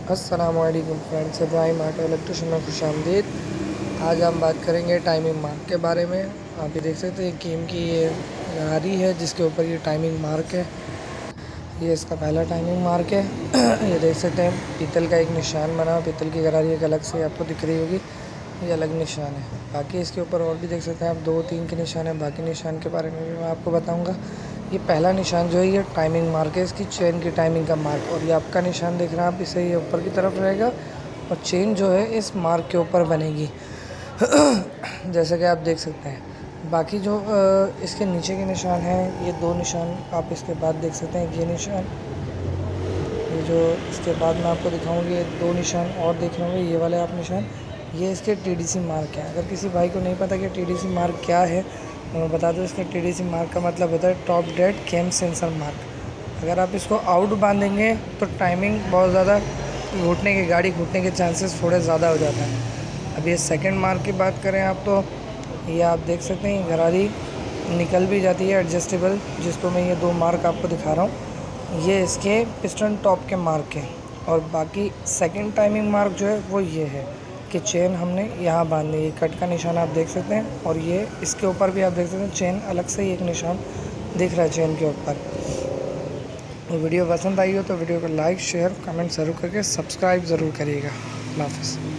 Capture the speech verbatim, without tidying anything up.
अस्सलामुअलैकुम friends, Ibrahim auto electrician में खुशामदीद। आज हम बात करेंगे टाइमिंग मार्क के बारे में। आप ये देख सकते हैं कीम की ये गाड़ी है जिसके ऊपर ये टाइमिंग मार्क है। ये इसका पहला टाइमिंग मार्क है। ये देख सकते हैं पीतल का एक निशान बना, पीतल की गरारी एक अलग से आपको दिख रही होगी, ये अलग निशान है। बाकी इसके ऊपर और भी देख सकते हैं आप दो तीन के निशान हैं। बाकी निशान के बारे में भी मैं आपको बताऊंगा। ये पहला निशान जो है ये टाइमिंग मार्क है, इसकी चेन की टाइमिंग का मार्क। और ये आपका निशान देख रहे हैं आप, इसे ये ऊपर की तरफ रहेगा और चेन जो है इस मार्क के ऊपर बनेगी जैसे कि आप देख सकते हैं। बाकी जो इसके नीचे के निशान हैं, ये दो निशान आप इसके बाद देख सकते हैं। ये निशान, ये जो इसके बाद मैं आपको दिखाऊंगी, ये दो निशान और देख रहे होंगे, ये वाले आप निशान, ये इसके टीडीसी मार्क हैं। अगर किसी भाई को नहीं पता कि टीडीसी मार्क क्या है तो मैं बता दूं, इसके टीडीसी मार्क का मतलब होता है top dead cam sensor mark. अगर आप इसको आउट बांधेंगे तो टाइमिंग बहुत ज़्यादा घूटने की, गाड़ी घूटने के चांसेस थोड़े ज़्यादा हो जाते हैं। अब ये सेकंड मार्क की बात करें आप, तो ये आप देख सकते हैं गरारी निकल भी जाती है एडजस्टेबल, जिसको मैं ये दो मार्क आपको दिखा रहा हूँ, ये इसके पिस्टन टॉप के मार्क हैं। और बाकी सेकंड टाइमिंग मार्क जो है वो ये है कि चेन हमने यहाँ बांधनी है, कट का निशान आप देख सकते हैं। और ये इसके ऊपर भी आप देख सकते हैं चेन अलग से ही एक निशान दिख रहा है चेन के ऊपर। तो वीडियो पसंद आई हो तो वीडियो को लाइक शेयर कमेंट ज़रूर करके सब्सक्राइब ज़रूर करिएगा। अल्लाह हाफ़िज़।